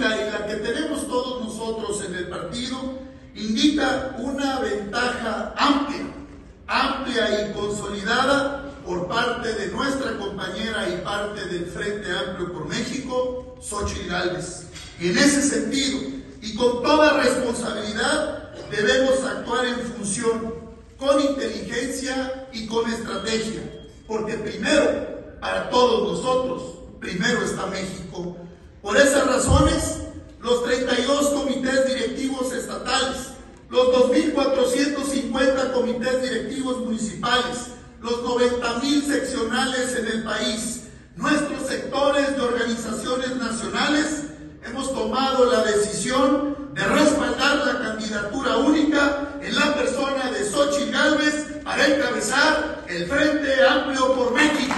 indica, y la que tenemos todos nosotros en el partido, indica una ventaja amplia y consolidada por parte de nuestra compañera y parte del Frente Amplio por México, Xóchitl Gálvez. Y en ese sentido, y con toda responsabilidad, debemos actuar en función, con inteligencia y con estrategia, porque primero, para todos nosotros, primero está México. Por esas razones, los 32 comités directivos estatales, los 2.450 comités directivos municipales, los 90,000 seccionales en el país, nuestros sectores de organizaciones nacionales, hemos tomado la decisión de respaldar la candidatura única en la persona de Xóchitl Gálvez para encabezar el Frente Amplio por México.